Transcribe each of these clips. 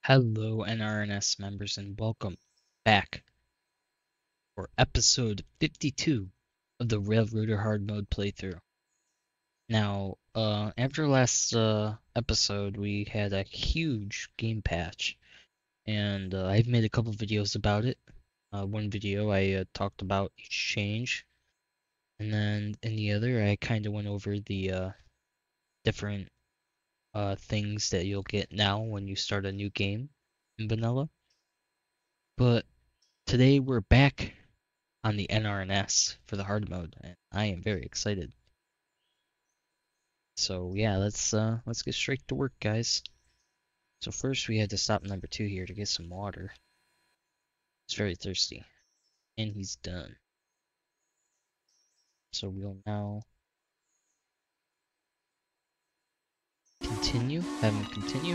Hello, NR&S members, and welcome back for episode 52 of the Railroader Hard Mode playthrough. Now, after last episode, we had a huge game patch, and I've made a couple videos about it. One video I talked about each change, and then in the other, I kind of went over the different things that you'll get now when you start a new game in vanilla. But today we're back on the NR&S for the hard mode, and I am very excited. So yeah, let's get straight to work, guys. So first we had to stop number 2 here to get some water. He's very thirsty, and he's done. So we'll now continue, have him continue.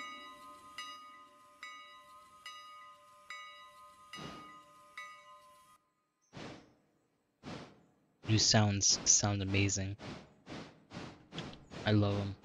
New sounds sound amazing. I love them.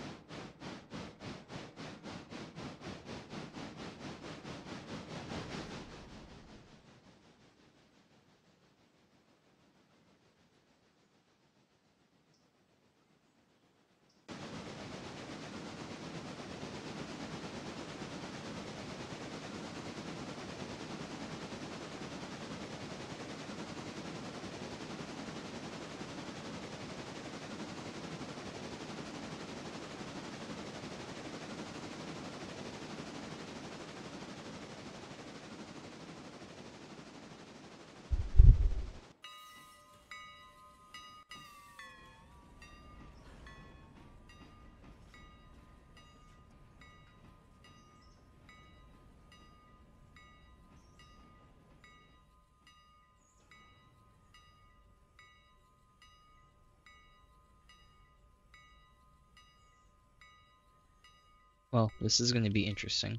Well, this is going to be interesting.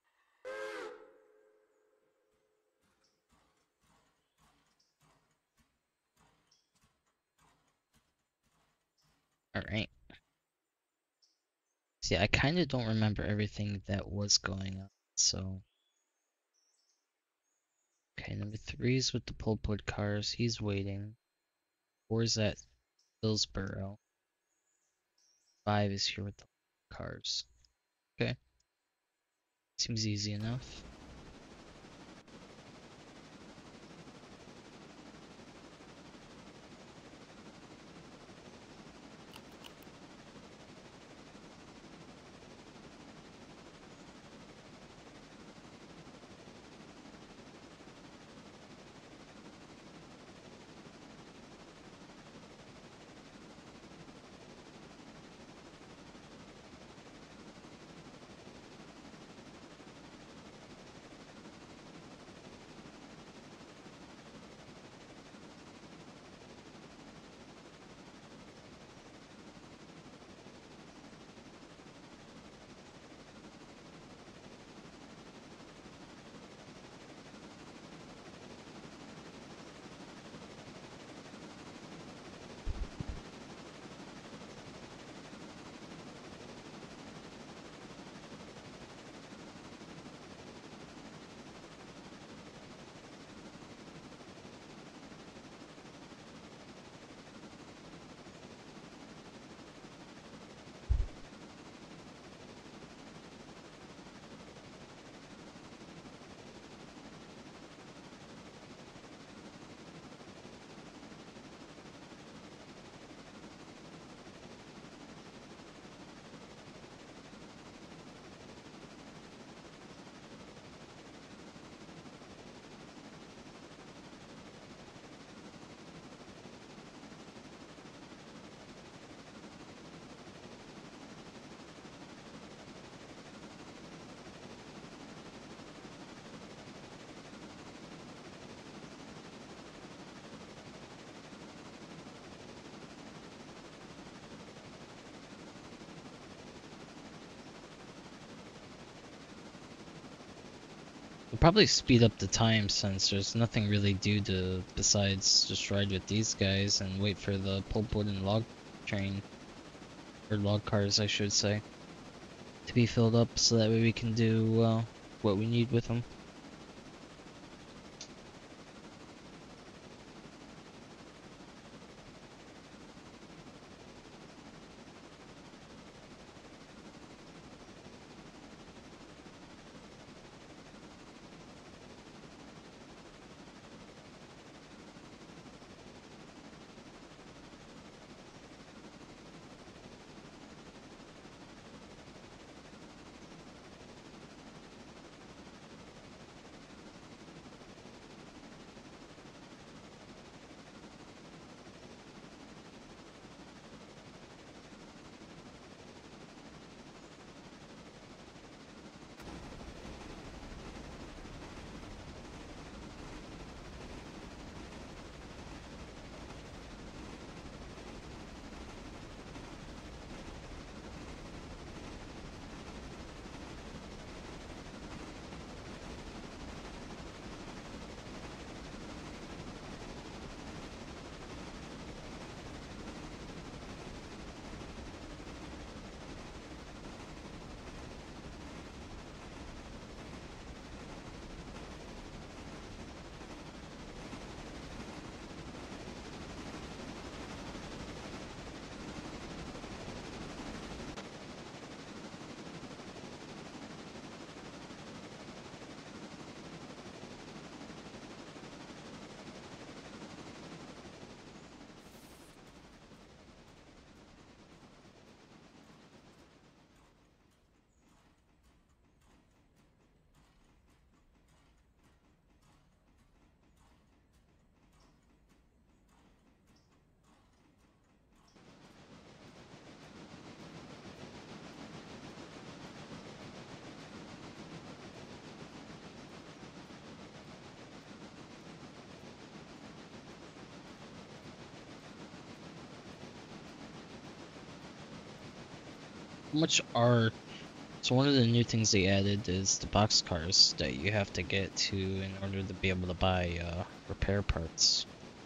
Alright. See, I kind of don't remember everything that was going on, so... Okay, number 3 is with the pulpwood cars. He's waiting. 4 is at Hillsboro. 5 is here with the cars. Okay. Seems easy enough. We'll probably speed up the time since there's nothing really due to besides just ride with these guys and wait for the pulpwood and log train, or log cars I should say, to be filled up so that way we can do what we need with them. How much are So one of the new things they added is the boxcars that you have to get to in order to be able to buy repair parts.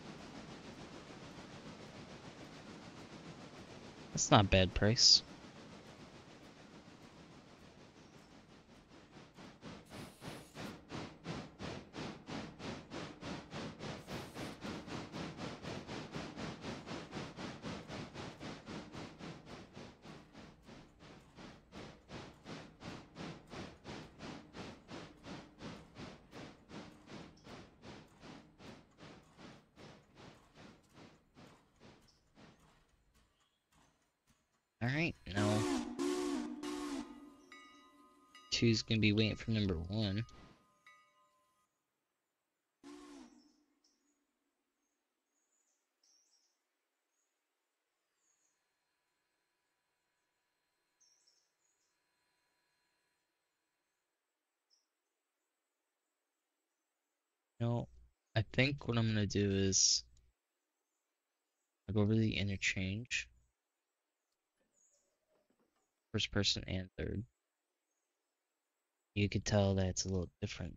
That's not a bad price. Alright, now two's gonna be waiting for number one. No, I think what I'm gonna do is I'll go over to the interchange. First person and third. You could tell that it's a little different.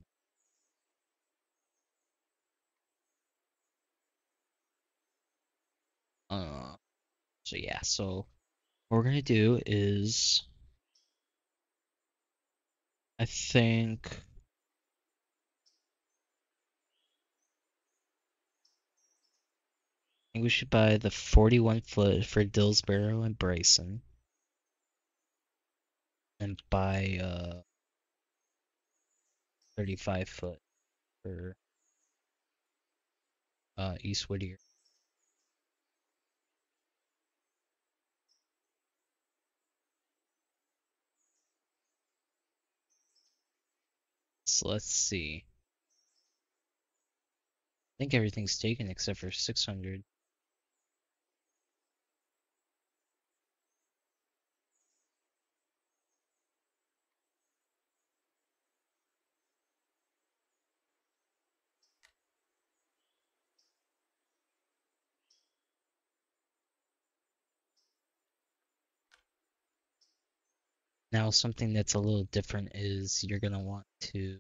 Uh, so yeah, so what we're gonna do is I think we should buy the 41 foot for Dillsborough and Bryson, and buy 35 foot for East Whittier. So let's see. I think everything's taken except for 600. Now something that's a little different is you're gonna want to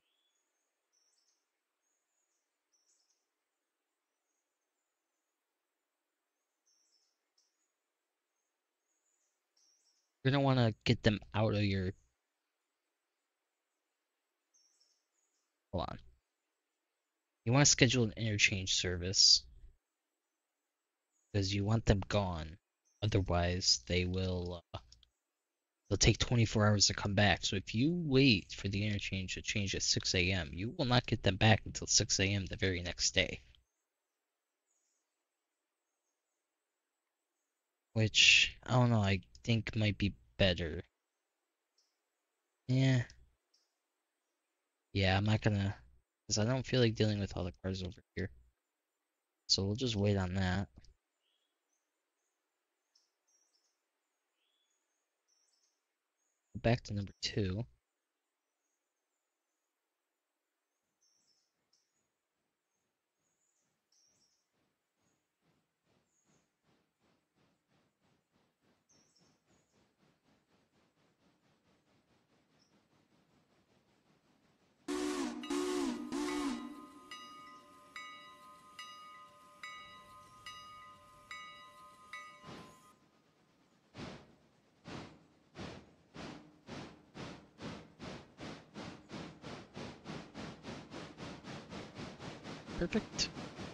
get them out of your hold on. You want to schedule an interchange service because you want them gone. Otherwise, they'll take 24 hours to come back. So if you wait for the interchange to change at 6 a.m., you will not get them back until 6 a.m. the very next day. Which, I don't know, I think might be better. Yeah. Yeah, I'm not gonna, because I don't feel like dealing with all the cars over here. So we'll just wait on that. Back to number 2. Perfect.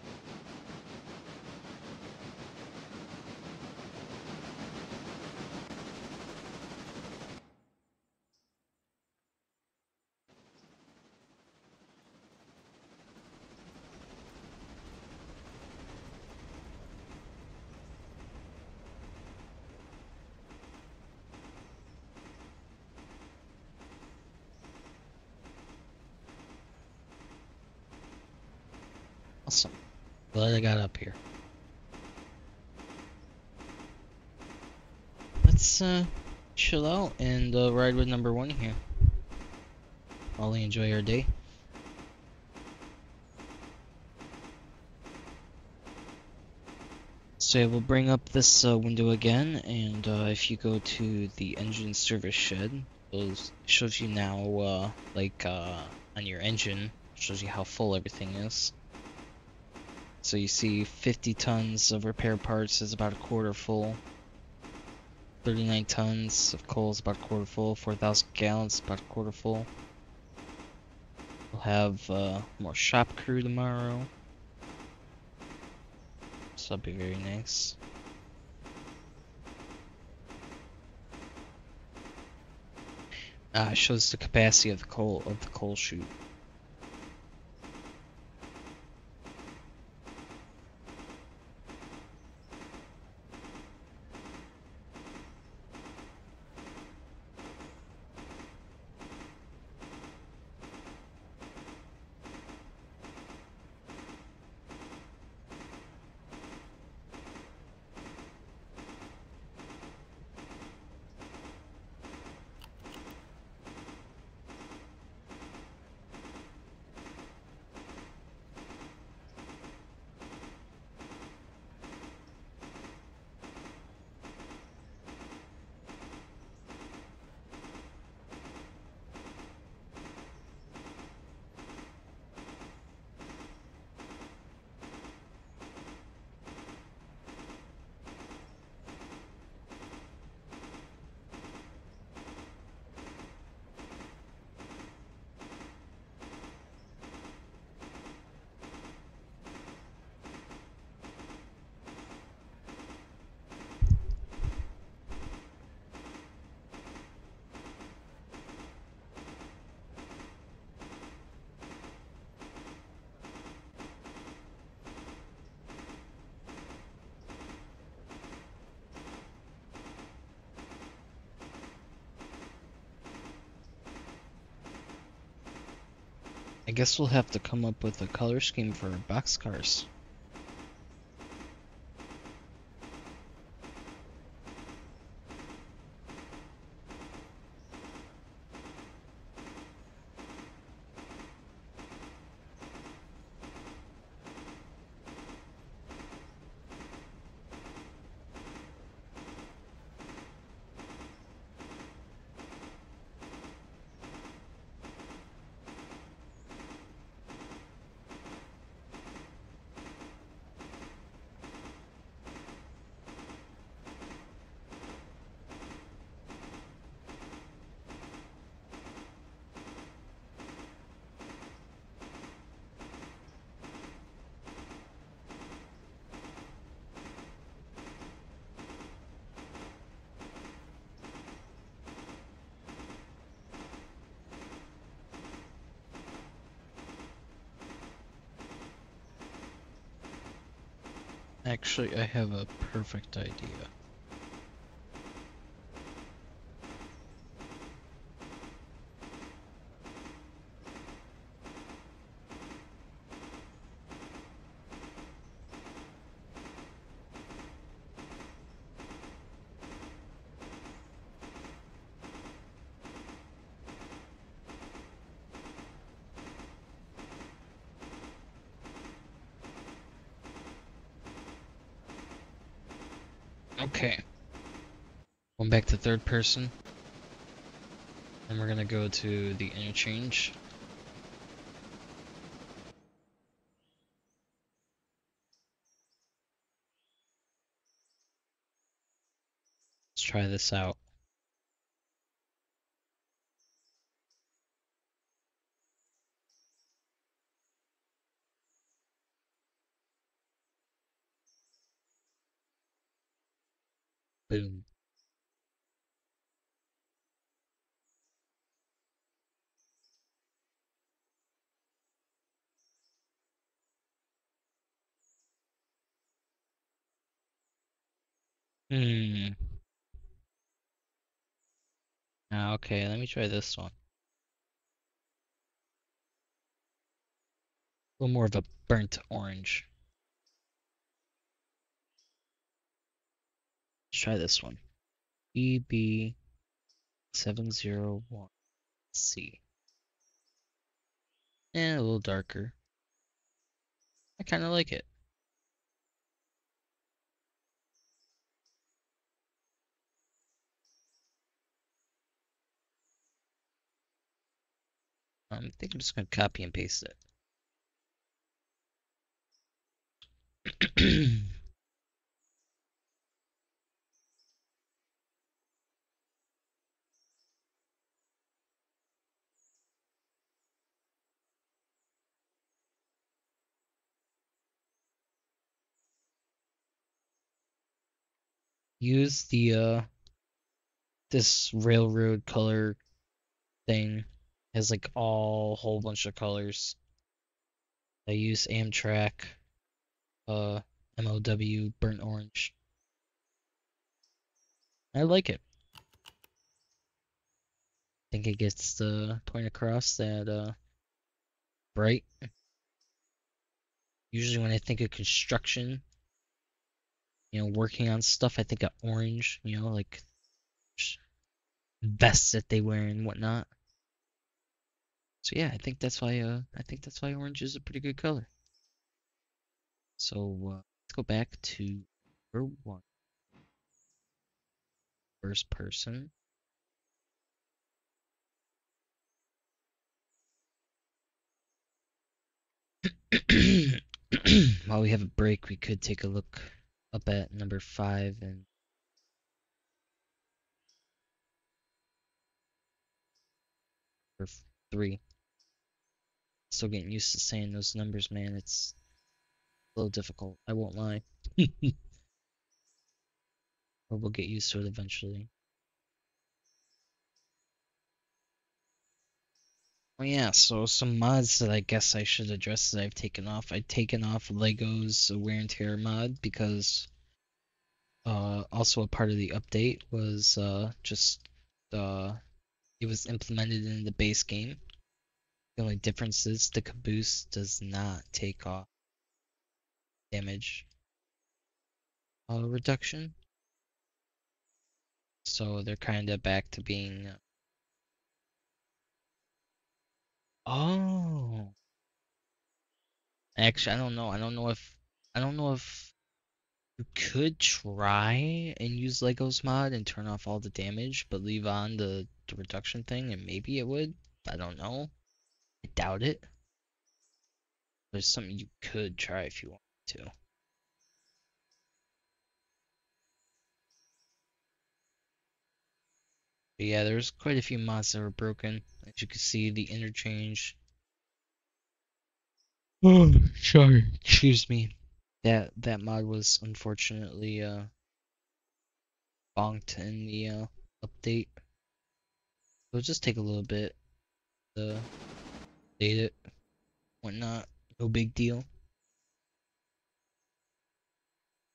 Awesome. Glad I got up here. Let's chill out and ride with number 1 here. Ollie, enjoy your day. So yeah, we'll bring up this window again, and if you go to the engine service shed, it shows you now, on your engine, shows you how full everything is. So you see 50 tons of repair parts is about a quarter full. 39 tons of coal is about a quarter full. 4,000 gallons about a quarter full. We'll have more shop crew tomorrow. So that'll be very nice. It shows the capacity of the coal chute. I guess we'll have to come up with a color scheme for boxcars. Actually, I have a perfect idea. Okay. Going back to third person. And we're gonna go to the interchange. Let's try this out. Boom. Hmm. Okay, let me try this one. A little more of a burnt orange. Let's try this one. EB701C. And a little darker. I kind of like it. I think I'm just gonna copy and paste it. Use the this railroad color thing. Has like all whole bunch of colors. I use Amtrak, uh, MOW, burnt orange. I like it. I think it gets the point across that bright. Usually when I think of construction, working on stuff, I think of orange, like vests that they wear and whatnot. So yeah, I think that's why orange is a pretty good color. So let's go back to number one, first person. While we have a break, we could take a look up at number 5 and number 3. Still getting used to saying those numbers, man. It's a little difficult. I won't lie. But we'll get used to it eventually. Oh yeah, so some mods that I guess I should address that I've taken off. I've taken off Lego's wear and tear mod because also a part of the update was just uh it was implemented in the base game. The only difference is the caboose does not take off damage reduction. So they're kind of back to being. Oh, actually, I don't know. I don't know if you could try and use Lego's mod and turn off all the damage, but leave on the reduction thing, and maybe it would. I don't know. I doubt it. But it's something you could try if you want to. But yeah, there's quite a few mods that were broken. As you can see, the interchange. Oh, sorry. Excuse me. That mod was unfortunately bonked in the update. It'll just take a little bit to update it, whatnot. No big deal.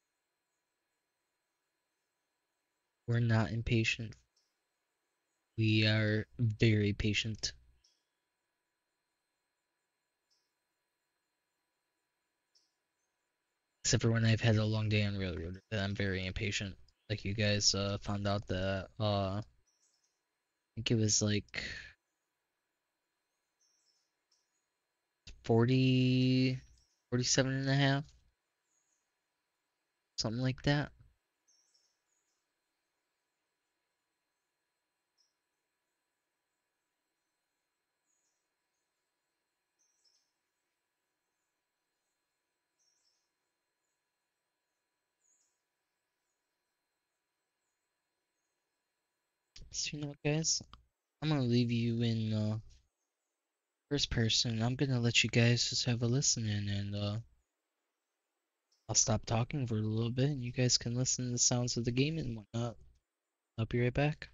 We're not impatient. We are very patient. Except for when I've had a long day on railroad, then I'm very impatient. Like you guys found out that I think it was like 40, 47 and a half, something like that. So you know what, guys? I'm gonna leave you in first person. I'm gonna let you guys just have a listen in, and I'll stop talking for a little bit, and you guys can listen to the sounds of the game and whatnot. I'll be right back.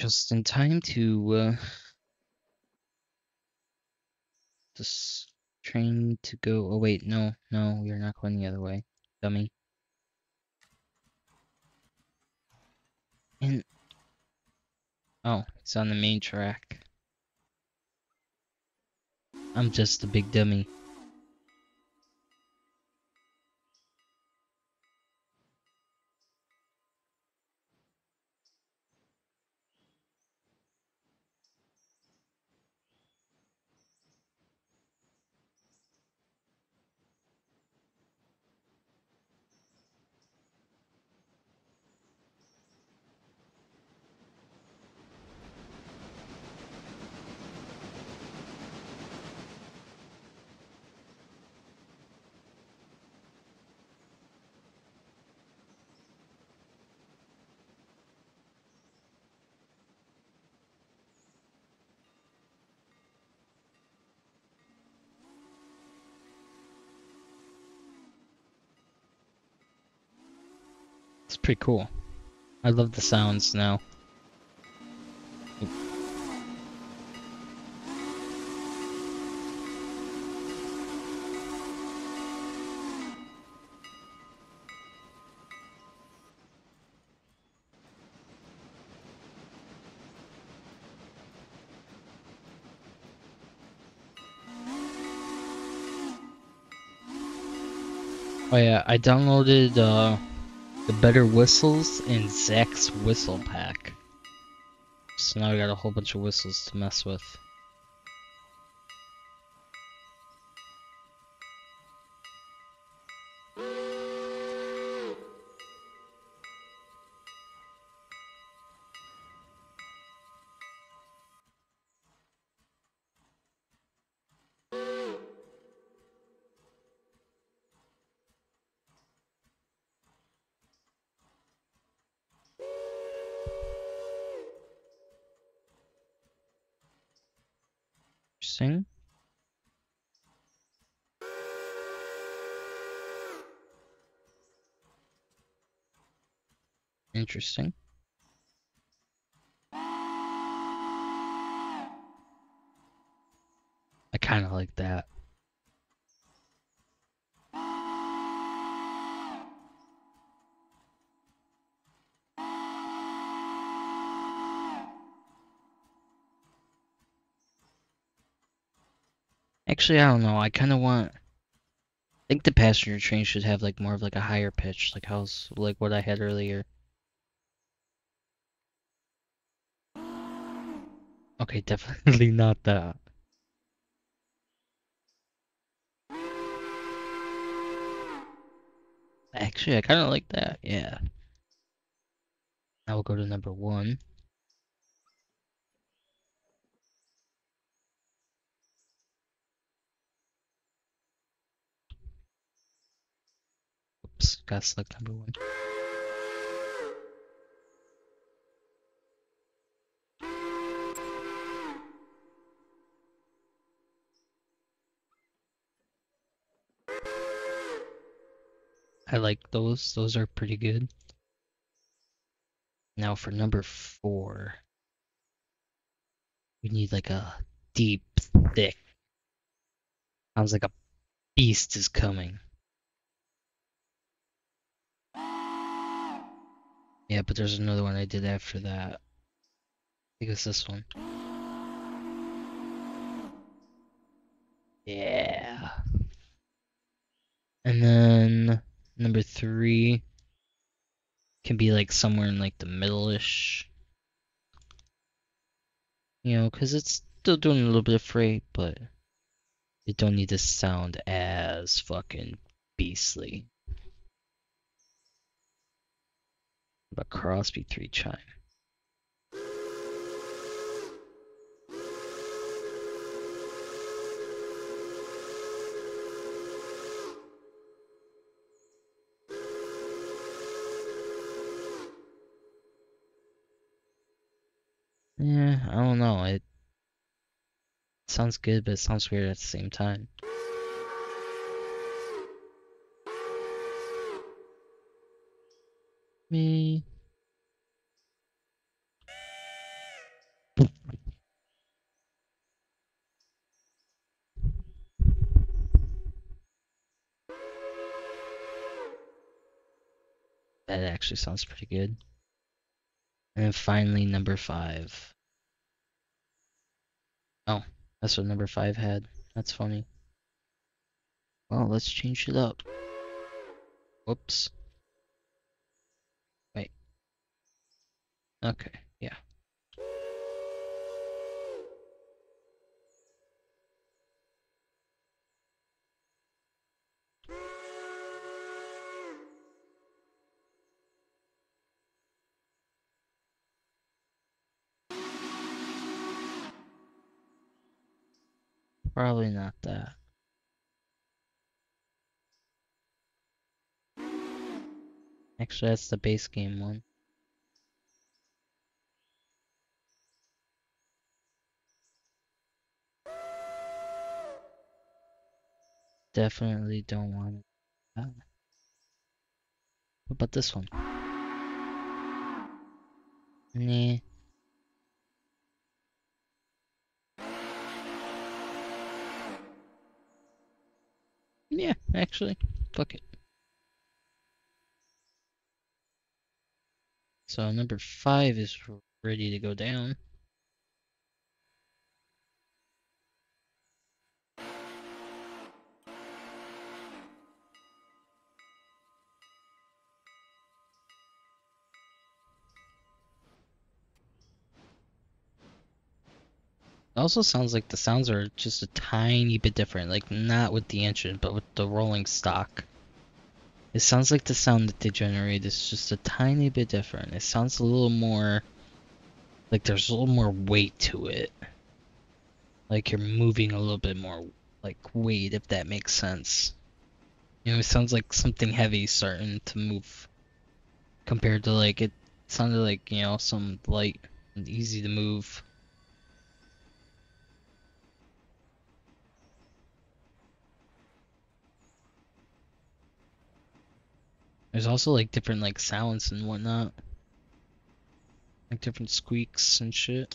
Just in time to just train to go. Oh wait, no, you're not going the other way, dummy. And oh, it's on the main track. I'm just a big dummy. It's pretty cool. I love the sounds now. Oh yeah, I downloaded the Better Whistles and Zach's Whistle Pack. So now I got a whole bunch of whistles to mess with. Interesting. Interesting. I kind of like that. Actually, I don't know. I kind of want. I think the passenger train should have like more of like a higher pitch, like like what I had earlier. Okay, definitely not that. Actually, I kind of like that. Yeah. Now we'll go to number 1. Oops, gotta select number 1. I like those. Those are pretty good. Now for number 4, we need like a deep, thick. Sounds like a beast is coming. Yeah, but there's another one I did after that. I think it's this one. Yeah. And then number 3 can be like somewhere in like the middle-ish. You know, because it's still doing a little bit of freight, but it don't need to sound as fucking beastly. But Crosby 3 chime. Yeah, I don't know. It sounds good, but it sounds weird at the same time. Me. That actually sounds pretty good. And then finally, number 5. Oh, that's what number 5 had. That's funny. Well, let's change it up. Whoops. Wait. Okay, yeah. Probably not that. Actually, that's the base game one. Definitely don't want that. What about this one? Nah. Yeah, actually, fuck it. So number 5 is ready to go down. It also sounds like the sounds are just a tiny bit different, like not with the engine, but with the rolling stock. It sounds like the sound that they generate is just a tiny bit different. It sounds a little more, like there's a little more weight to it. Like you're moving a little bit more, like weight, if that makes sense. You know, it sounds like something heavy starting to move compared to like it sounded like, you know, some light and easy to move. There's also like different like sounds and whatnot, like different squeaks and shit.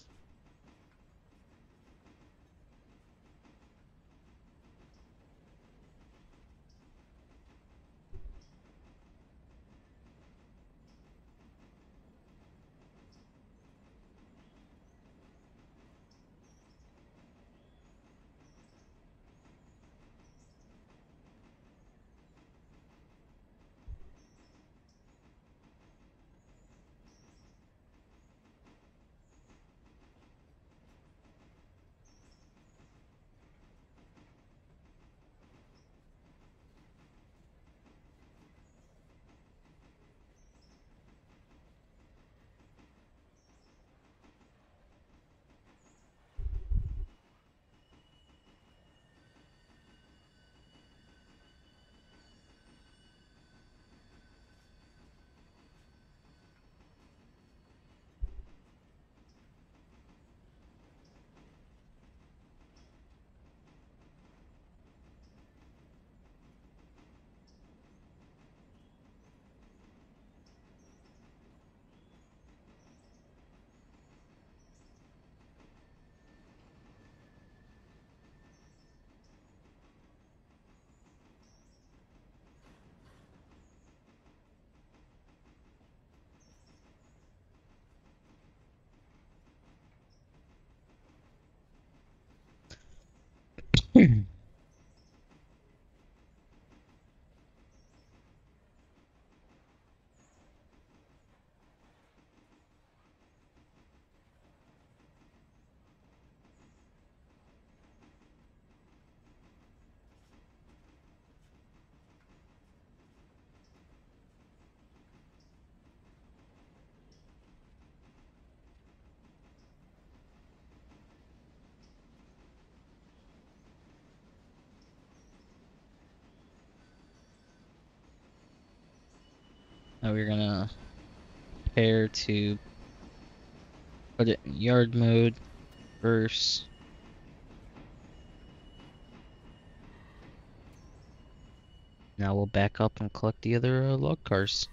Now we're gonna pair to put it in yard mode first. Now we'll back up and collect the other log cars.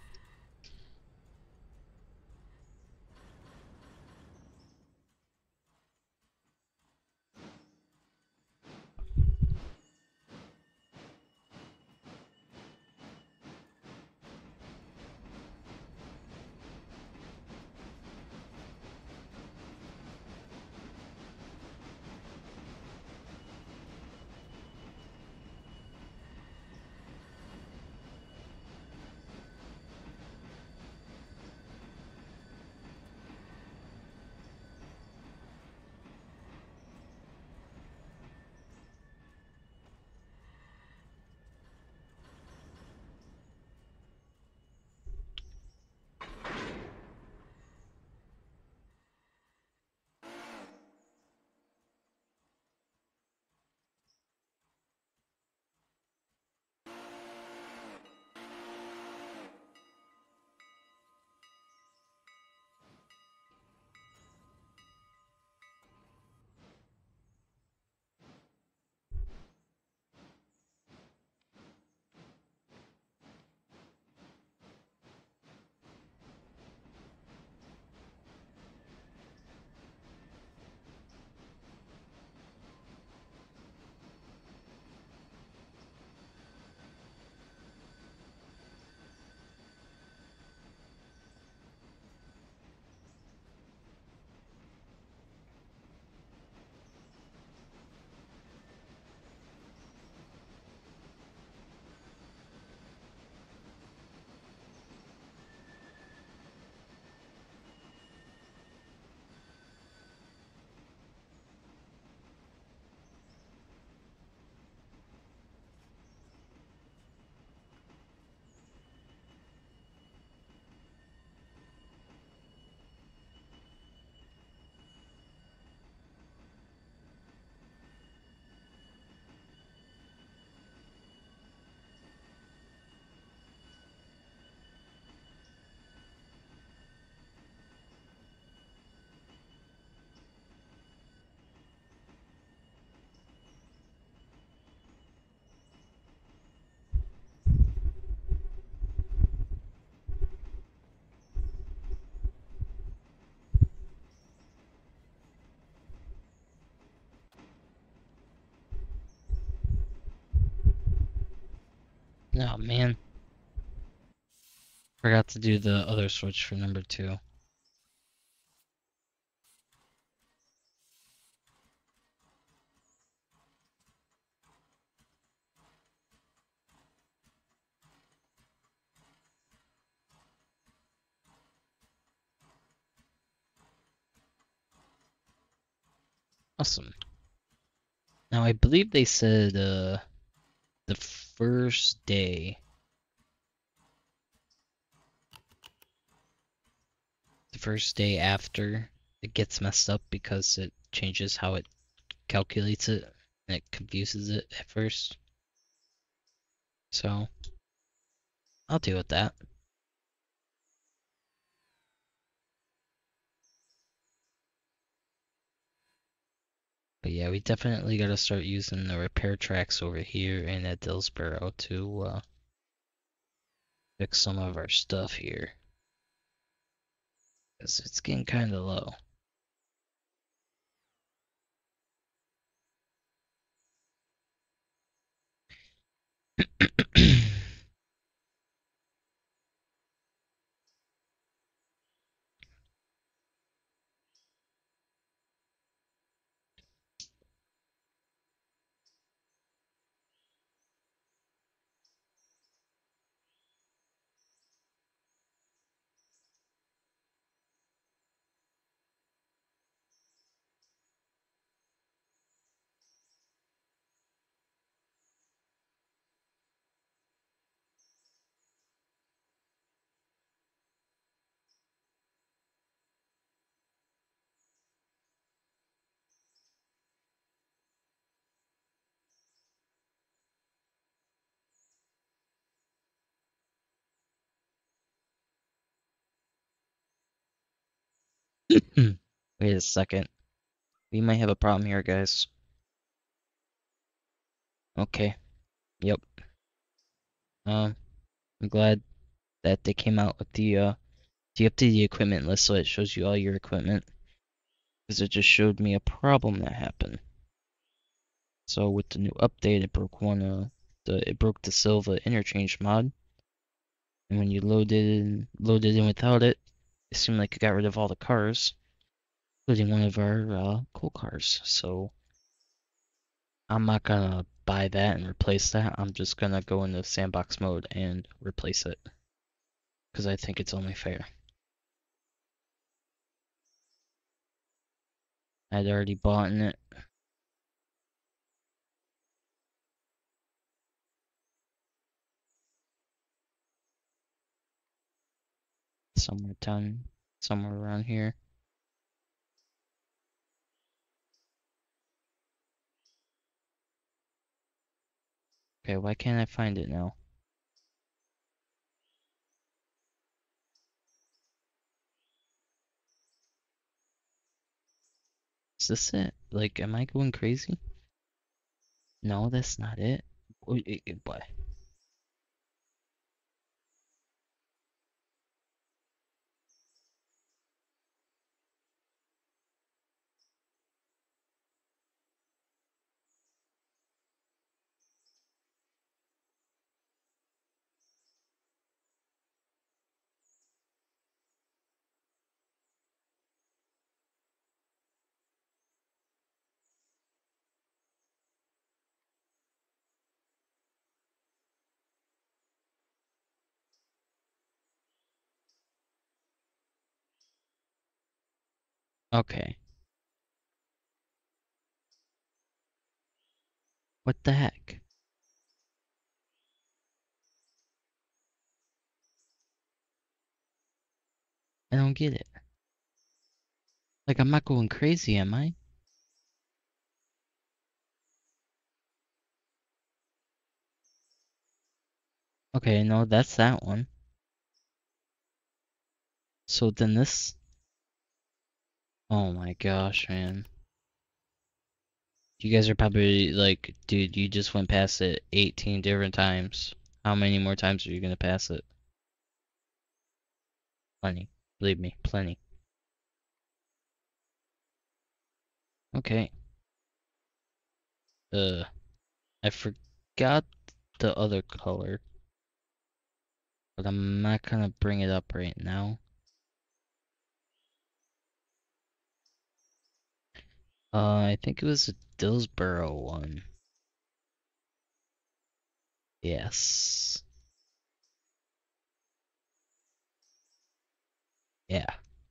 Oh man, forgot to do the other switch for number 2. Awesome. Now I believe they said the first day, after it gets messed up because it changes how it calculates it and it confuses it at first. So I'll deal with that. But yeah, we definitely gotta start using the repair tracks over here and at Dillsboro to fix some of our stuff here. Because it's getting kinda low. Wait a second. We might have a problem here, guys. Okay. Yep. I'm glad that they came out with the updated equipment list so it shows you all your equipment. Because it just showed me a problem that happened. So with the new update, it broke it broke the Sylva interchange mod. And when you loaded in without it, it seemed like it got rid of all the cars, including one of our coal cars. So I'm not gonna buy that and replace that. I'm just gonna go into sandbox mode and replace it. Because I think it's only fair. I'd already bought in it. Somewhere around here. Okay, why can't I find it now? Is this it? Like, am I going crazy? No, that's not it. What? Okay. What the heck? I don't get it. Like, I'm not going crazy, am I? Okay, no, that's that one. So then this... Oh my gosh, man. You guys are probably like, dude, you just went past it 18 different times. How many more times are you gonna pass it? Plenty. Believe me, plenty. Okay. I forgot the other color. but I'm not gonna bring it up right now. I think it was a Dillsboro one. Yes. Yeah.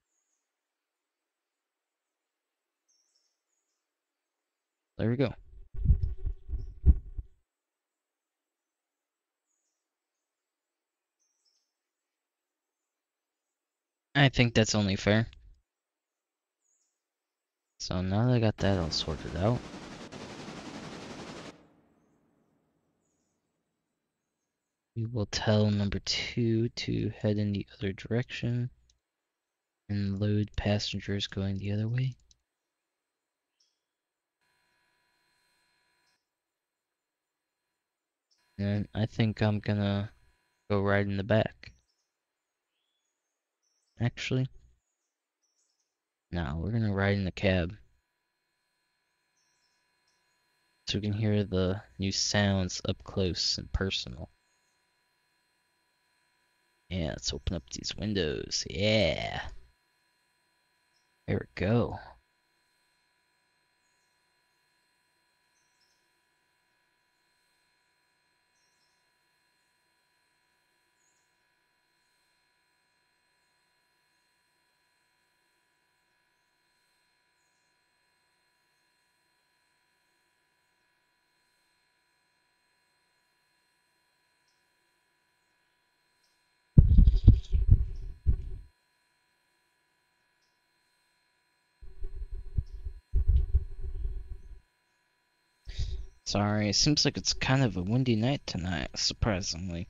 There we go. I think that's only fair. So now that I got that all sorted out, we will tell number 2 to head in the other direction and load passengers going the other way. And I think I'm gonna go right in the back. Actually, no, we're gonna ride in the cab. So we can hear the new sounds up close and personal. Yeah, let's open up these windows. Yeah. There we go. Sorry, it seems like it's kind of a windy night tonight, surprisingly.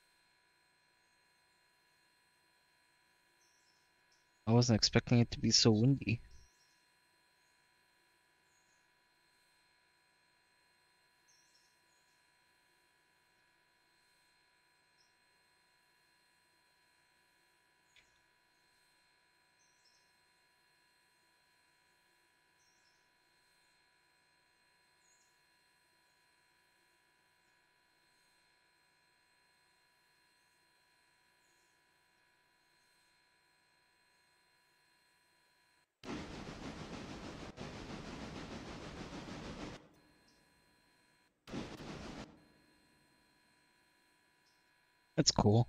I wasn't expecting it to be so windy. That's cool.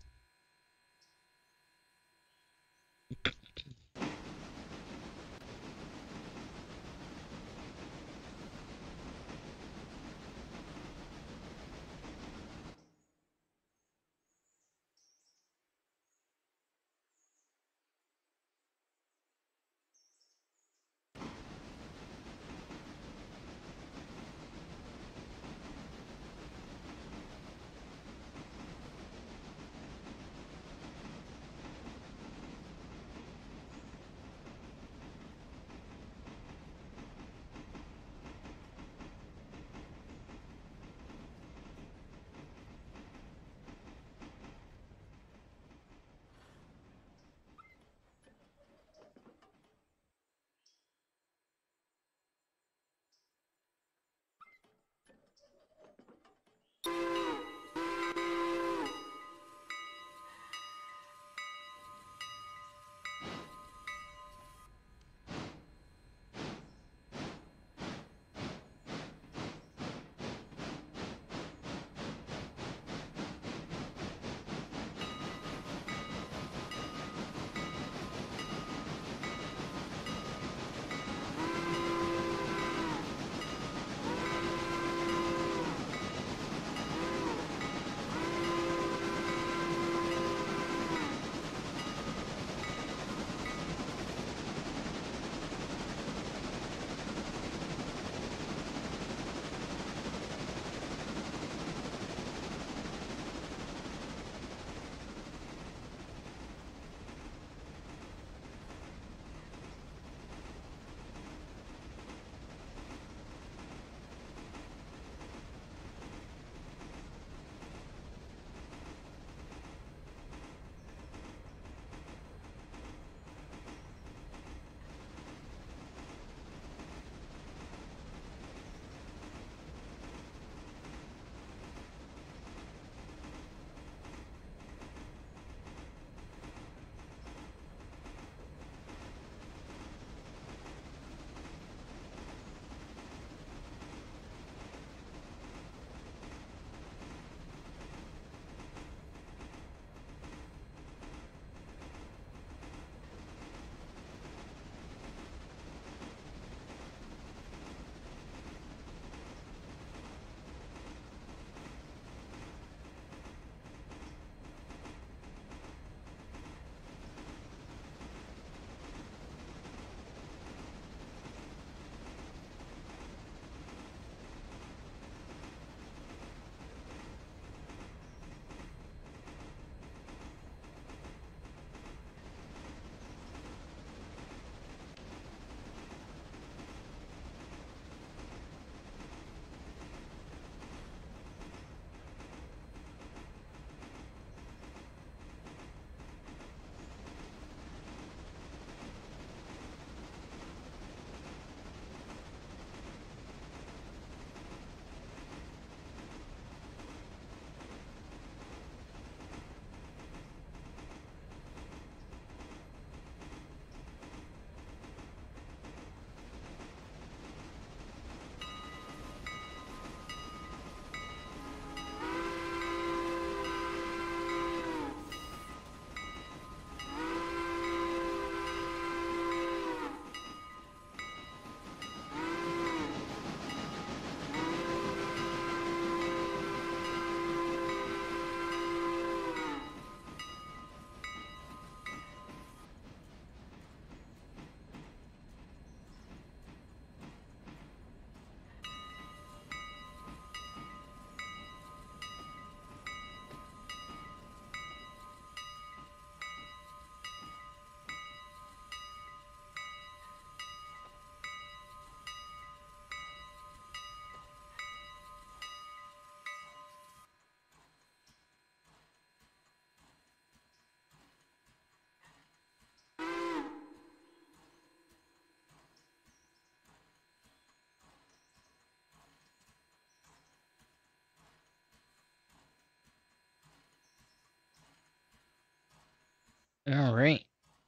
All right.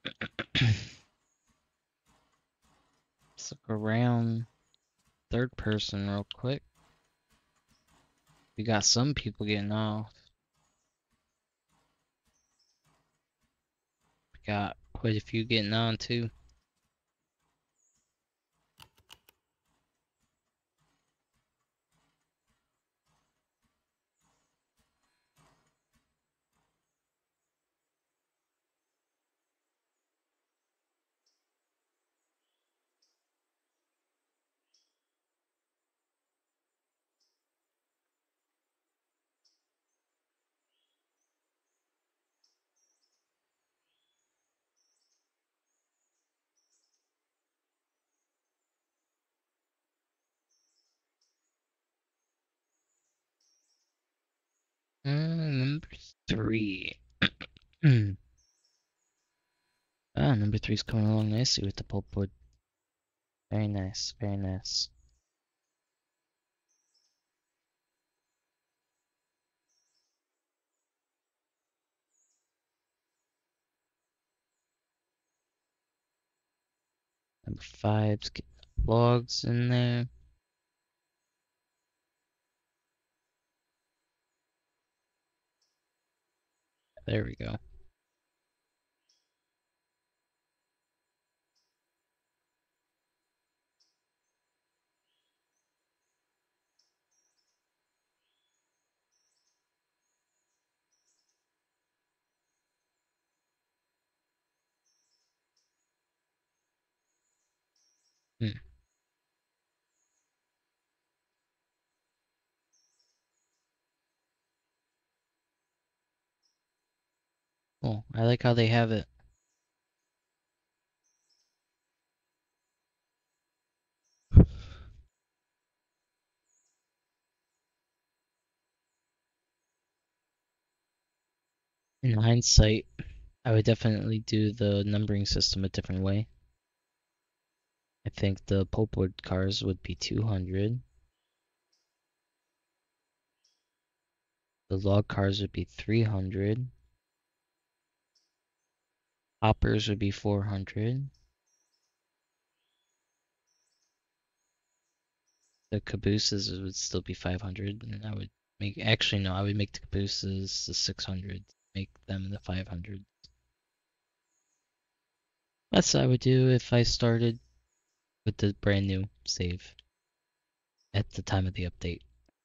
Let's look around third person real quick. We got some people getting off. We got quite a few getting on too. Number three. Number three's coming along nicely with the pulpwood. Very nice, very nice. Number five's getting logs in there. There we go. Hmm. Cool. I like how they have it. In hindsight, I would definitely do the numbering system a different way. I think the pulpwood cars would be 200. The log cars would be 300. Hoppers would be 400. The cabooses would still be 500, and I would make, actually no, I would make the cabooses the 600, make them the 500. That's what I would do if I started with the brand new save at the time of the update.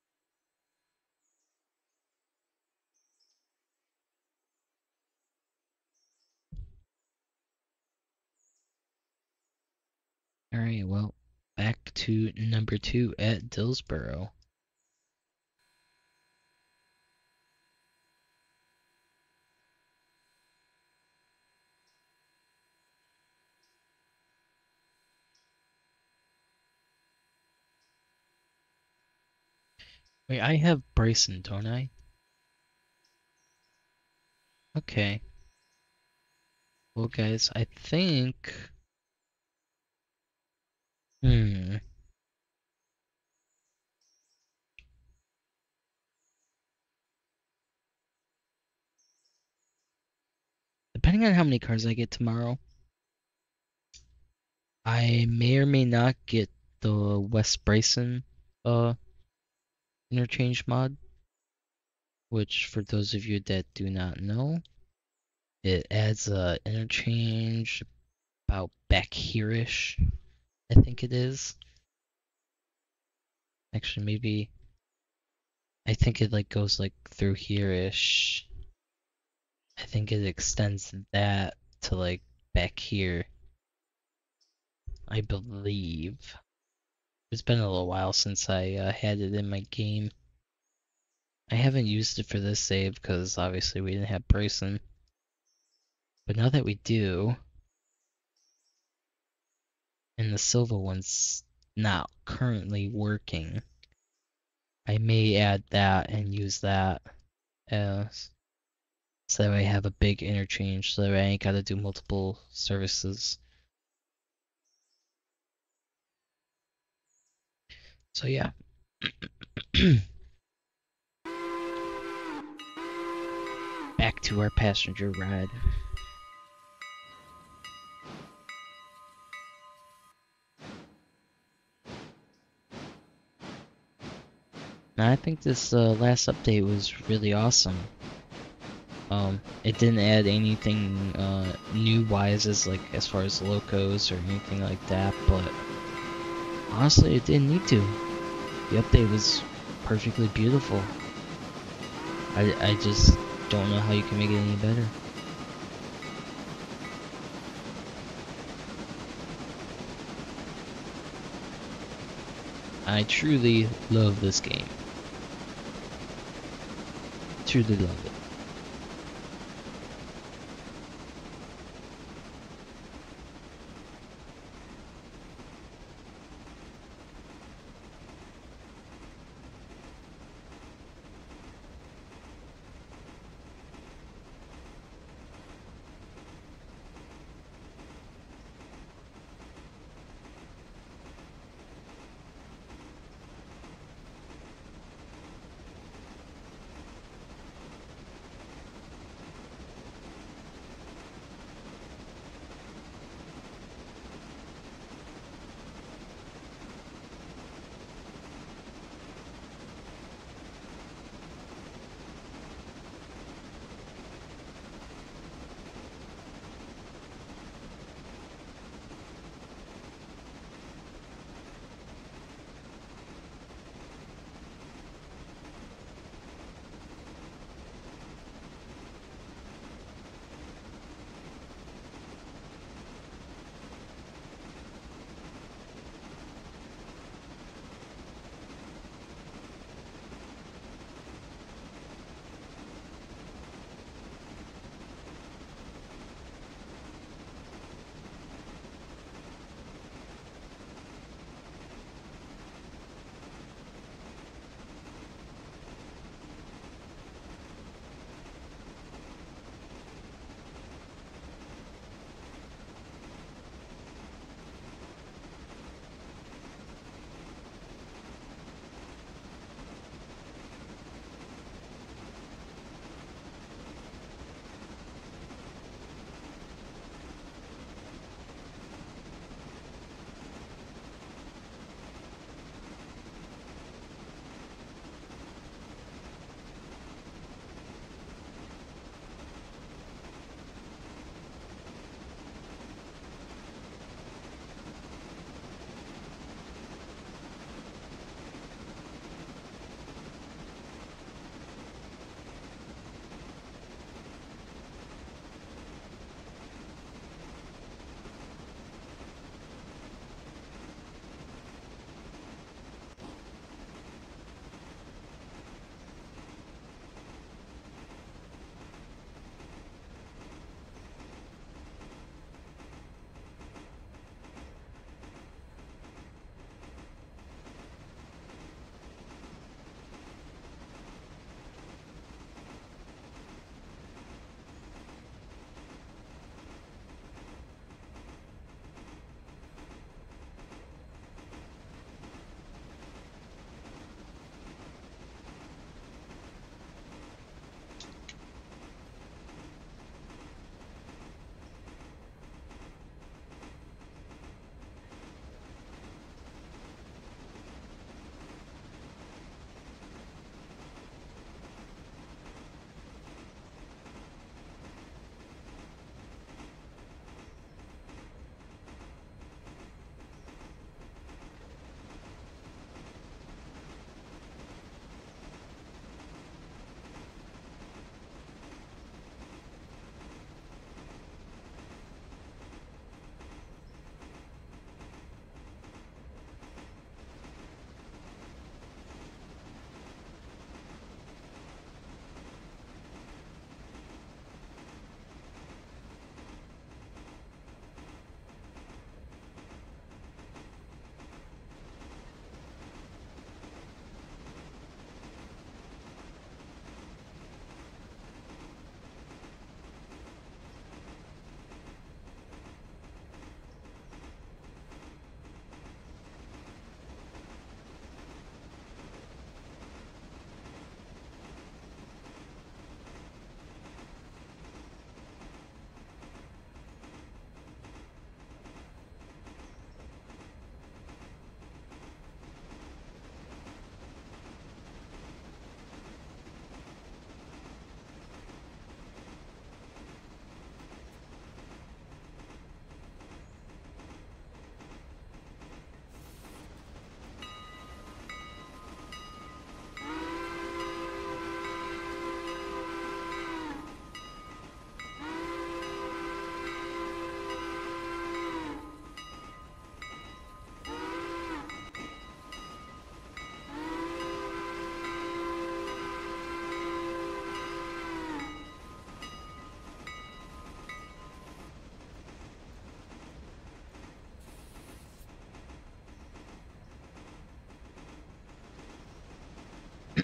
Alright, well, back to number 2 at Dillsboro. Wait, I have Bryson, don't I? Okay. Well, guys, I think... Hmm. Depending on how many cars I get tomorrow, I may or may not get the West Bryson uh interchange mod, which for those of you that do not know, it adds a interchange about back here-ish, I think it is. Actually, maybe I think it like goes like through here-ish. I think it extends that to like back here, I believe. It's been a little while since I had it in my game. I haven't used it for this save because obviously we didn't have Bryson. But now that we do, and the Sylva one's not currently working, I may add that and use that as so that I have a big interchange so that I ain't gotta do multiple services. So yeah. Back to our passenger ride. And I think this last update was really awesome. It didn't add anything new wise as far as locos or anything like that, but honestly, it didn't need to. The update was perfectly beautiful. I just don't know how you can make it any better. I truly love this game. Truly love it.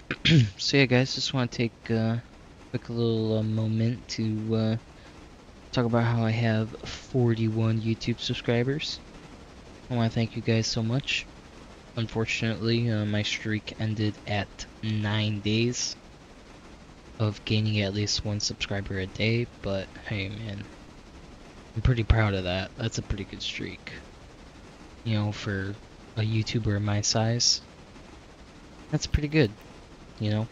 So yeah, guys, just want to take a quick little moment to talk about how I have 41 YouTube subscribers. I want to thank you guys so much. Unfortunately, my streak ended at 9 days of gaining at least one subscriber a day, but hey man, I'm pretty proud of that. That's a pretty good streak. You know, for a YouTuber my size, that's pretty good, you know?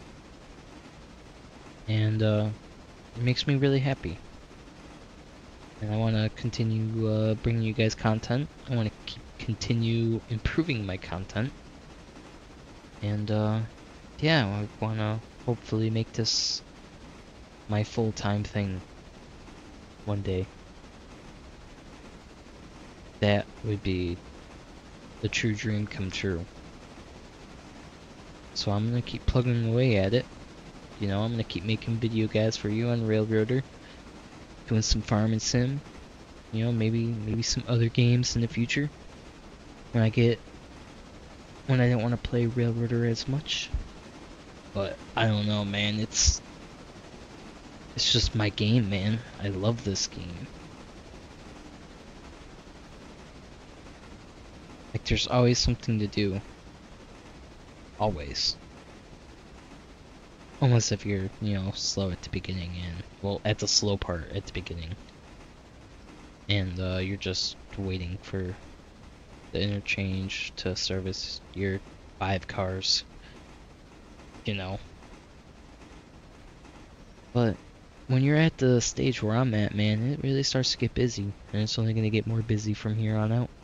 And it makes me really happy. And I want to continue bringing you guys content. I want to continue improving my content. And yeah, I want to hopefully make this my full-time thing one day. That would be the true dream come true. So I'm gonna keep plugging away at it. You know, I'm gonna keep making video guys for you on Railroader, doing some farming sim. You know, maybe some other games in the future when I don't want to play Railroader as much. But I don't know, man. It's just my game, man. I love this game. Like, there's always something to do. Always. Unless if you're, you know, slow at the beginning and, well, at the slow part at the beginning. And you're just waiting for the interchange to service your 5 cars. You know. But when you're at the stage where I'm at, man, it really starts to get busy. And it's only going to get more busy from here on out.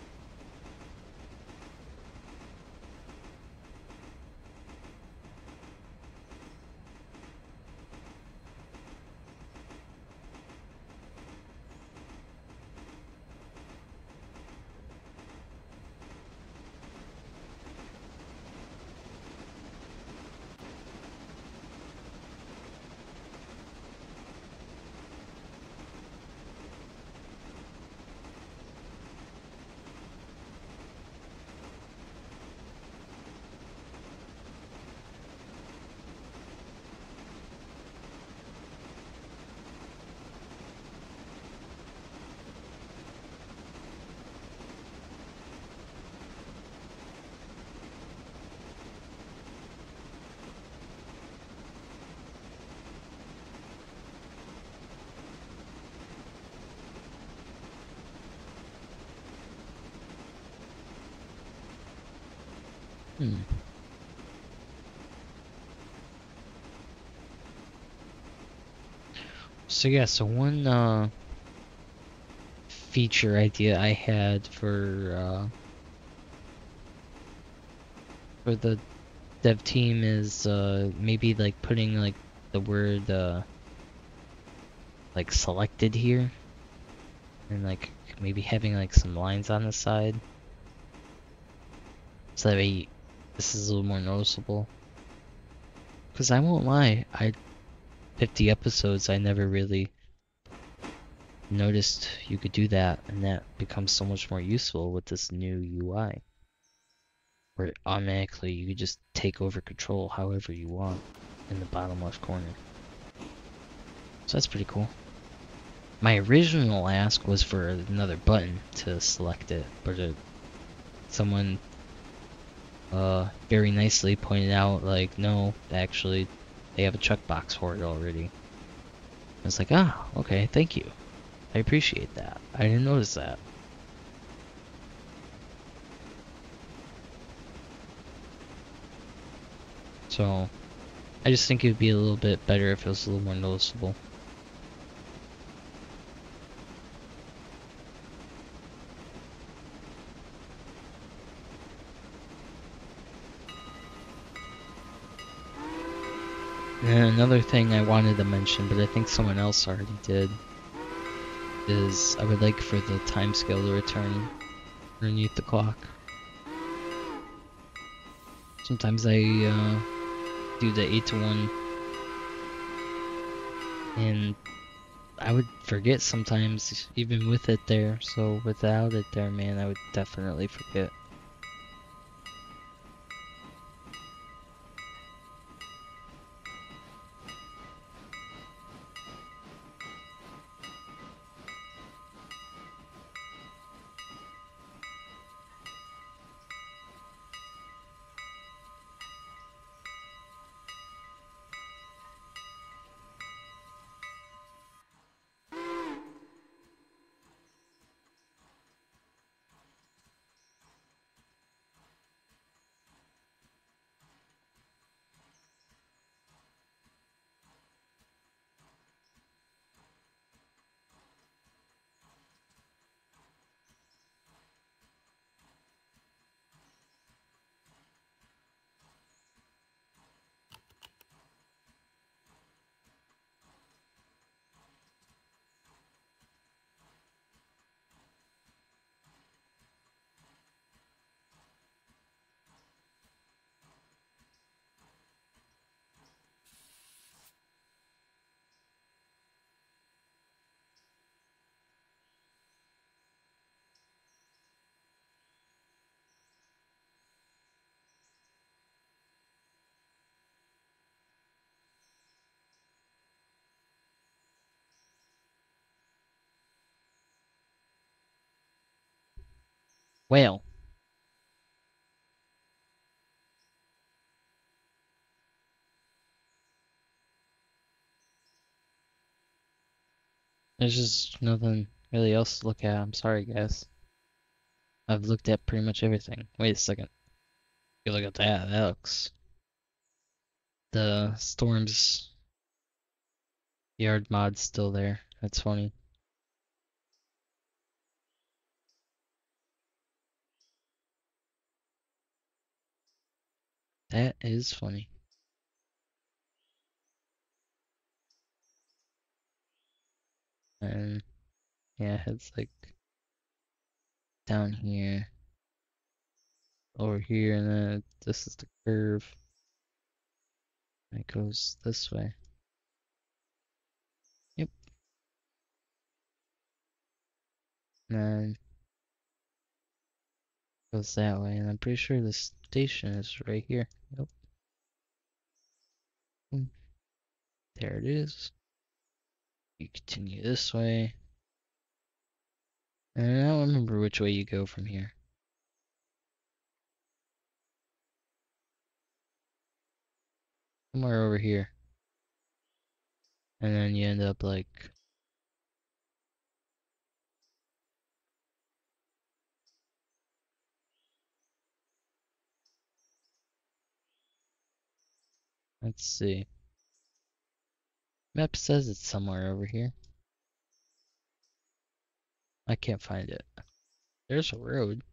Hmm. So yeah, so one feature idea I had for the dev team is maybe like putting like the word like selected here, and like maybe having like some lines on the side, so that way this is a little more noticeable. Because I won't lie, 50 episodes I never really noticed you could do that, and that becomes so much more useful with this new UI. Where automatically you could just take over control however you want in the bottom left corner. So that's pretty cool. My original ask was for another button to select it, but someone very nicely pointed out, like, no, actually, they have a checkbox for it already. I was like, ah, okay, thank you. I appreciate that. I didn't notice that. So, I just think it would be a little bit better if it was a little more noticeable. And another thing I wanted to mention, but I think someone else already did, is I would like for the timescale to return underneath the clock. Sometimes I do the 8 to 1, and I would forget sometimes, even with it there. So without it there, man, I would definitely forget. Whale. There's just nothing really else to look at. I'm sorry, guys. I've looked at pretty much everything. Wait a second. You look at that. That looks... The Storm's yard mod's still there. That's funny. That is funny. And yeah, it's like down here, over here, and then this is the curve. And it goes this way. Yep. And then goes that way, and I'm pretty sure the station is right here. Yep. There it is. You continue this way. And I don't remember which way you go from here. Somewhere over here. And then you end up like... Let's see. Map says it's somewhere over here. I can't find it. There's a road.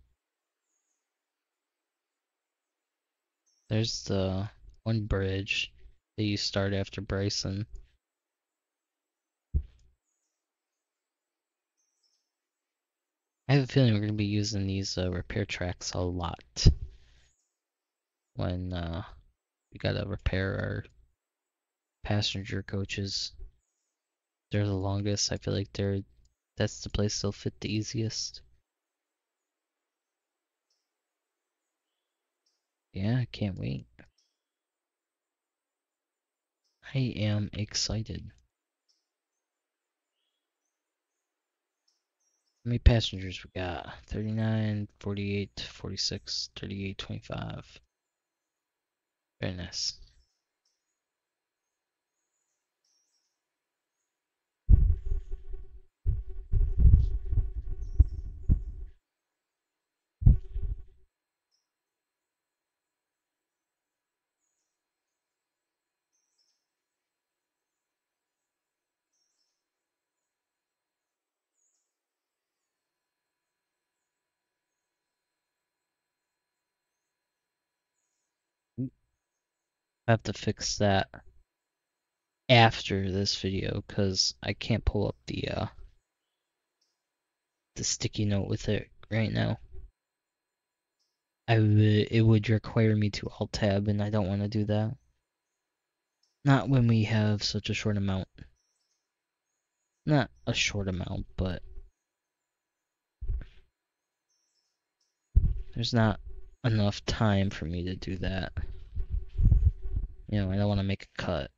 There's the one bridge that you start after Bryson. I have a feeling we're going to be using these repair tracks a lot when we gotta repair our passenger coaches. They're the longest. I feel like that's the place they'll fit the easiest. Yeah, I can't wait. I am excited. How many passengers we got? 39, 48, 46, 38, 25. Very nice. I have to fix that after this video because I can't pull up the sticky note with it right now. It would require me to alt tab, and I don't want to do that. Not when we have such a short amount. Not a short amount, but there's not enough time for me to do that. You know, I don't want to make a cut.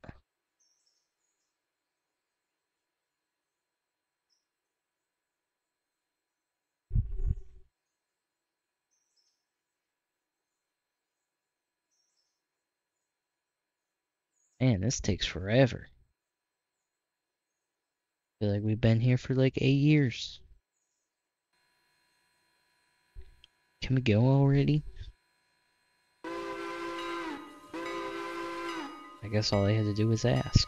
Man, this takes forever. I feel like we've been here for like 8 years. Can we go already? I guess all I had to do was ask.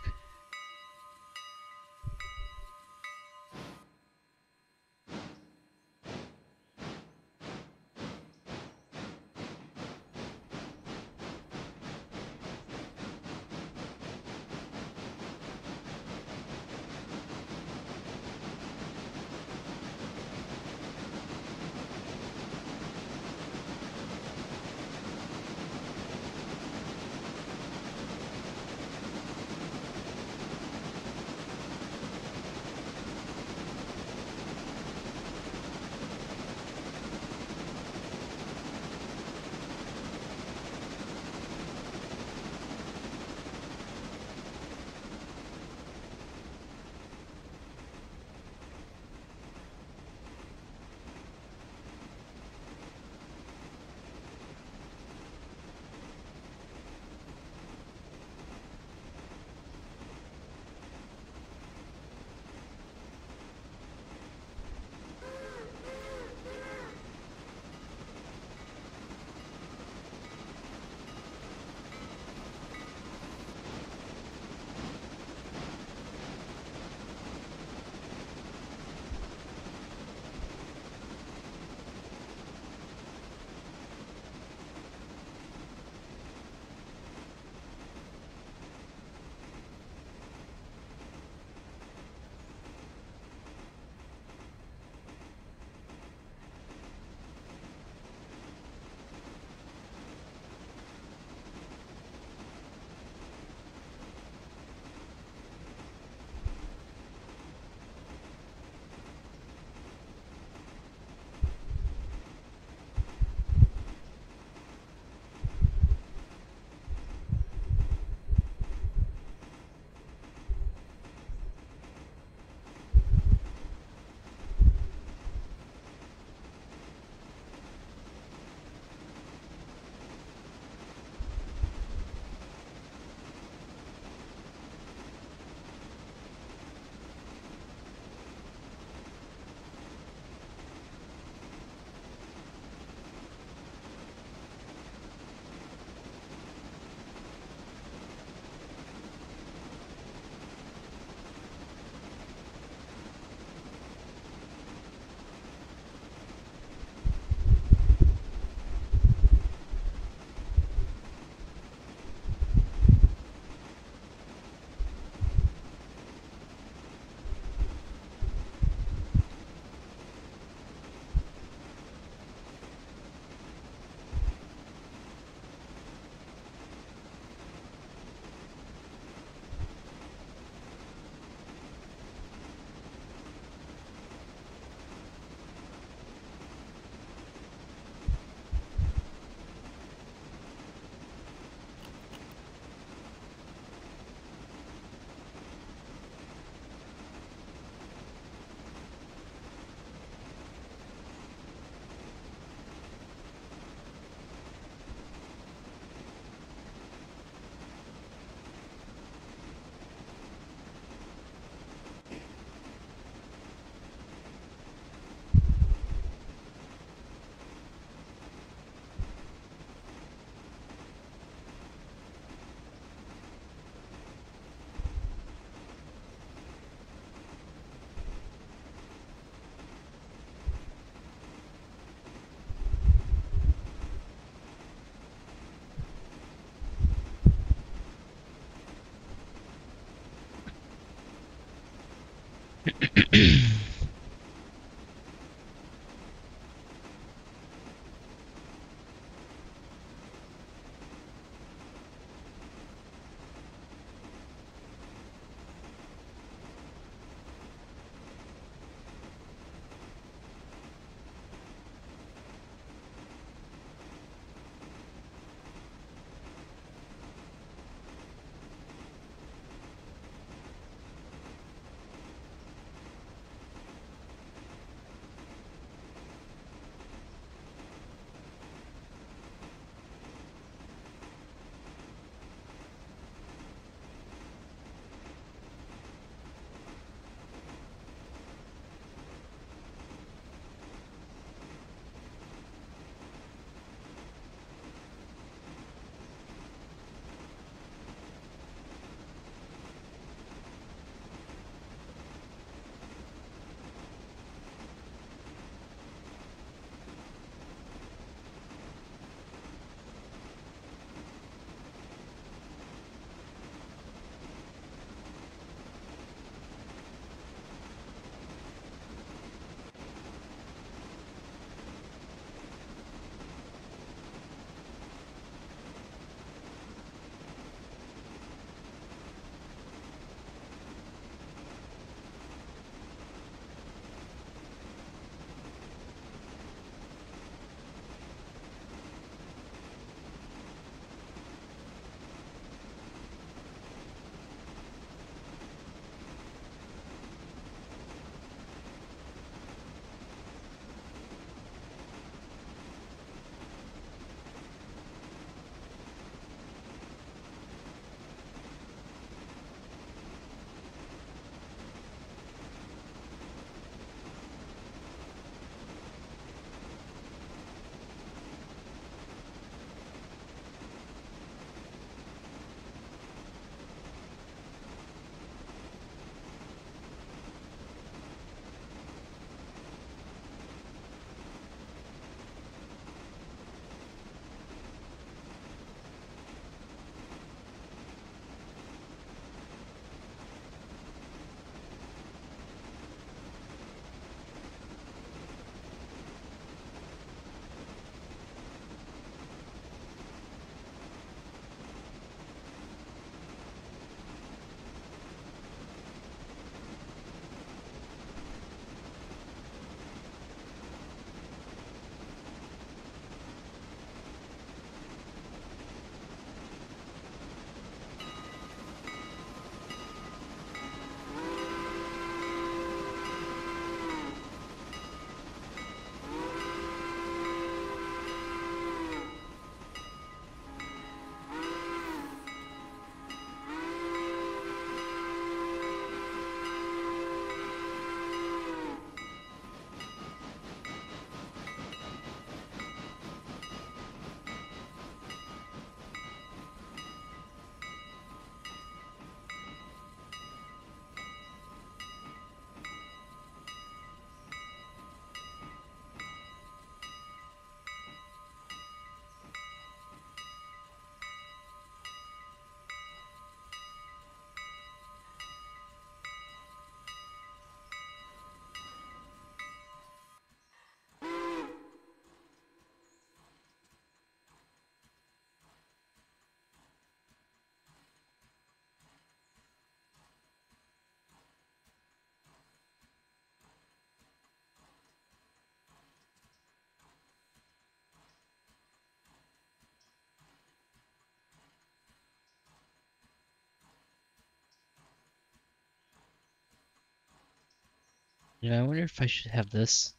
Yeah, I wonder if I should have this.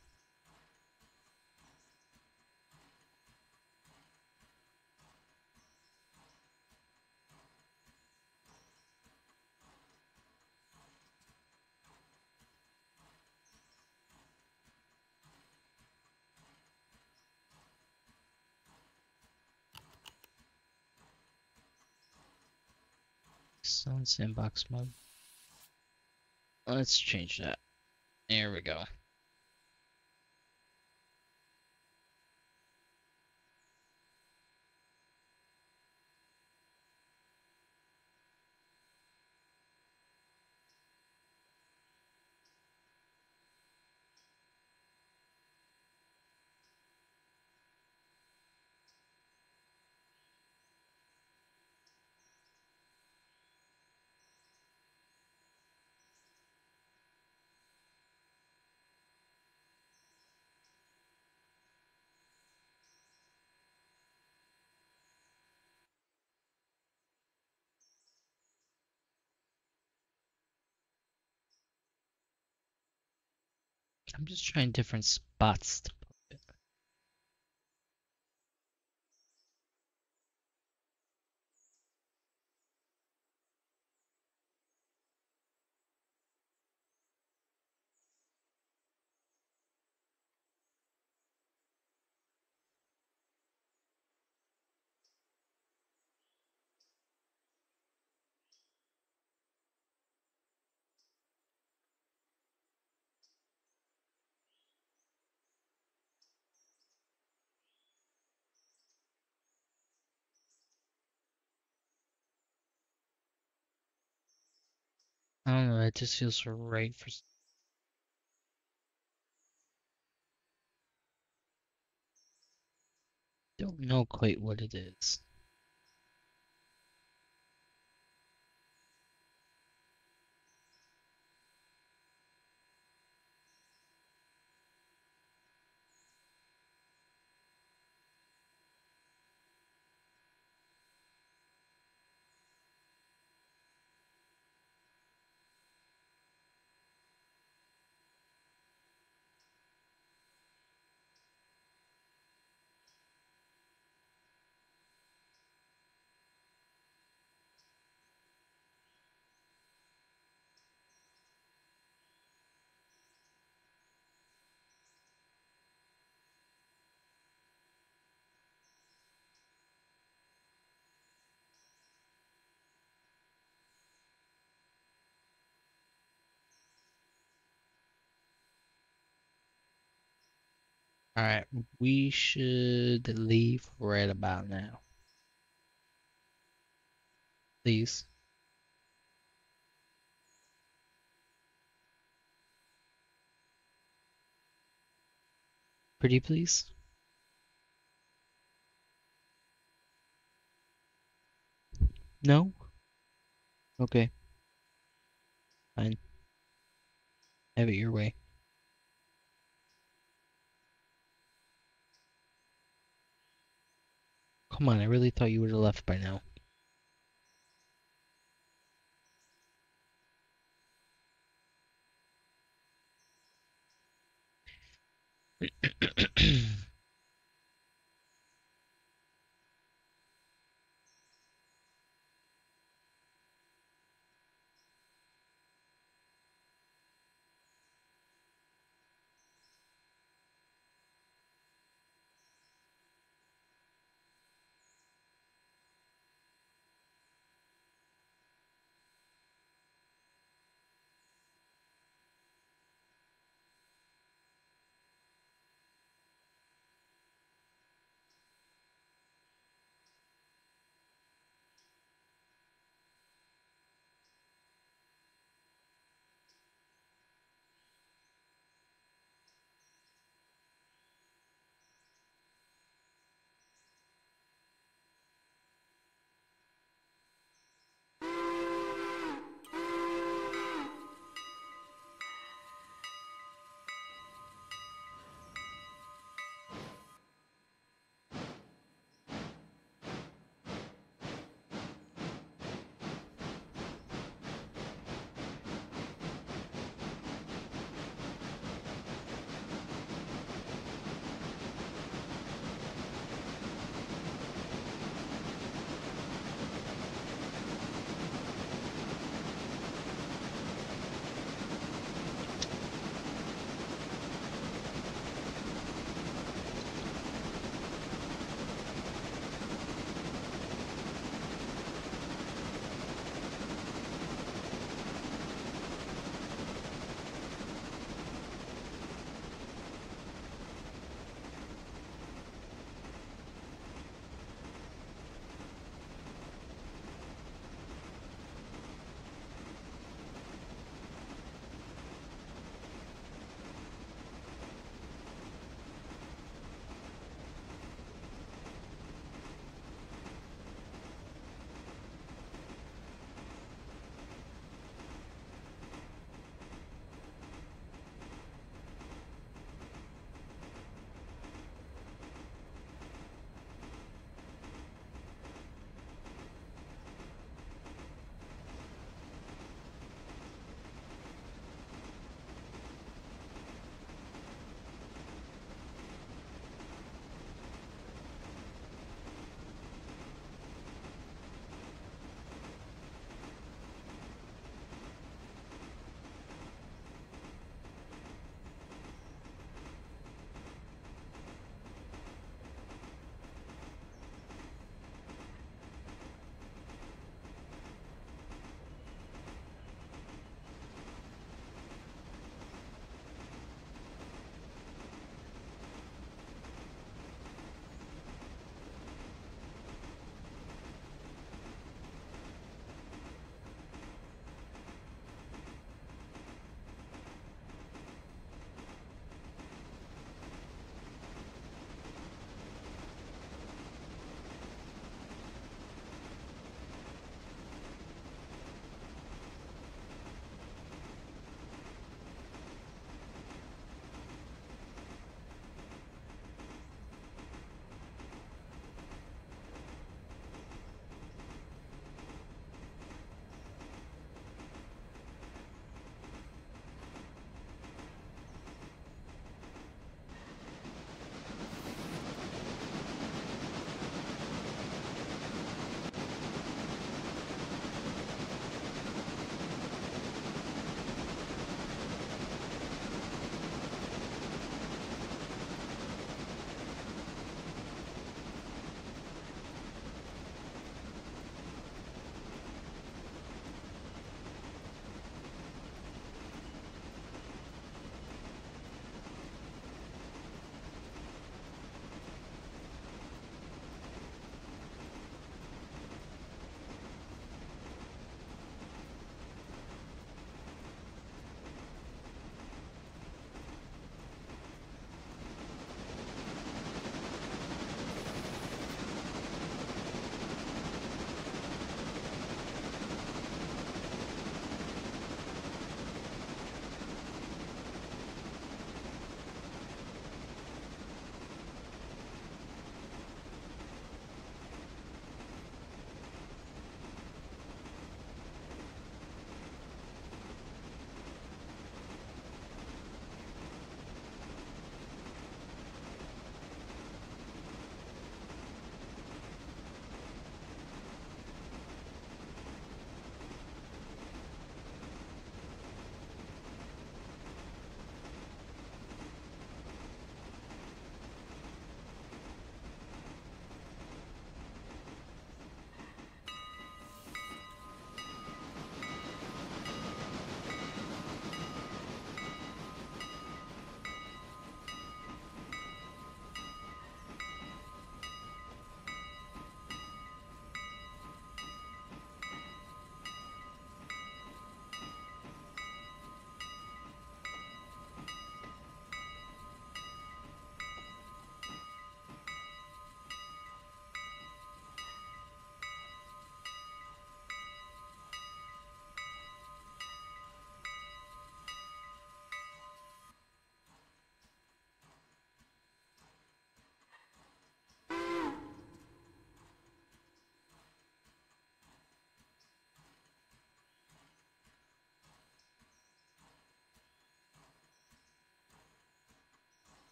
Stone sandbox mode. Let's change that. There we go. I'm just trying different spots to put it. I don't know, it just feels right for. Don't know quite what it is. Alright, we should leave right about now. Please. Pretty please? No? Okay, fine. Have it your way. Come on, I really thought you would have left by now.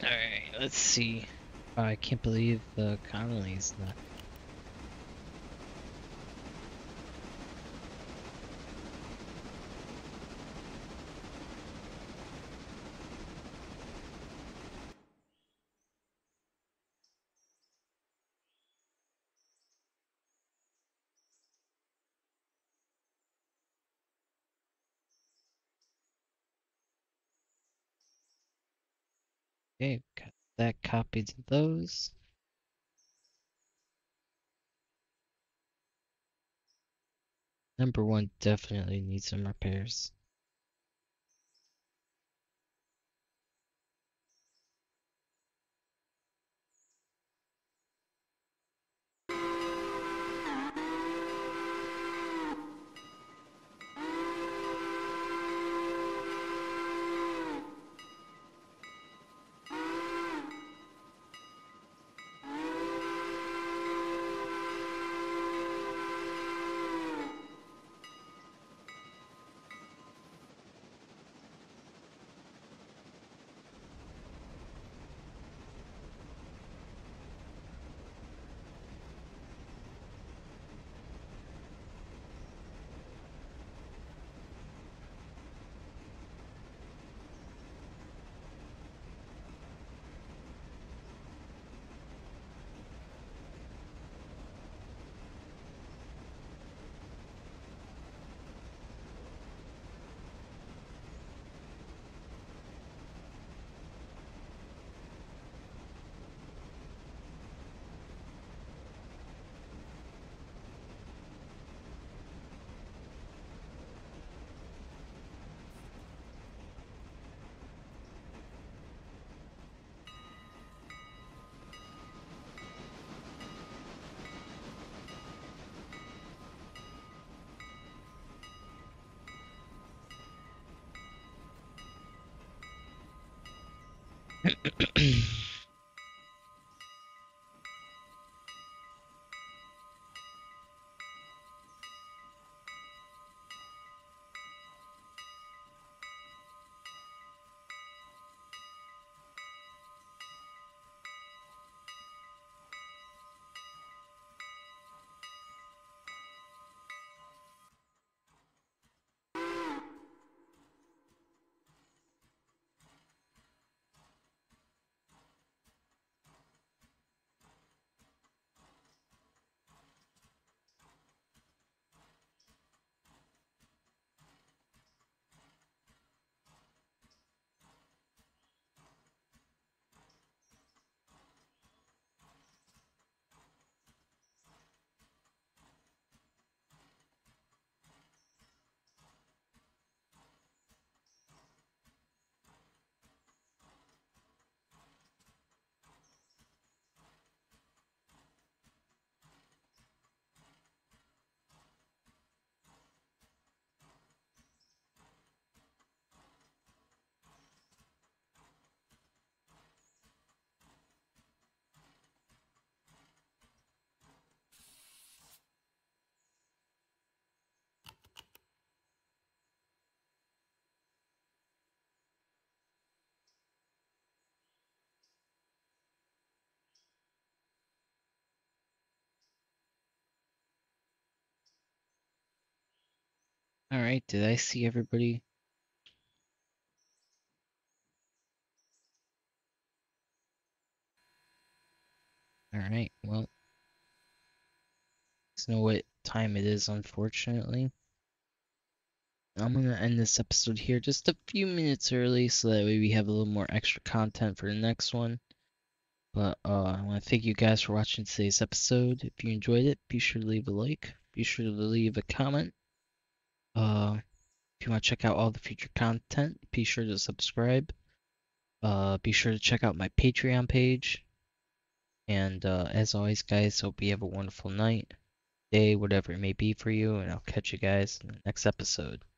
Alright, let's see. Oh, I can't believe Connolly's not. Okay, got that copied to those. Number one definitely needs some repairs. Alright, did I see everybody? Alright, well, I know what time it is, unfortunately. I'm gonna end this episode here just a few minutes early so that way we have a little more extra content for the next one. But I want to thank you guys for watching today's episode. If you enjoyed it, be sure to leave a like. Be sure to leave a comment. If you want to check out all the future content, be sure to subscribe. Be sure to check out my Patreon page. And as always, guys, hope you have a wonderful night, day, whatever it may be for you. And I'll catch you guys in the next episode.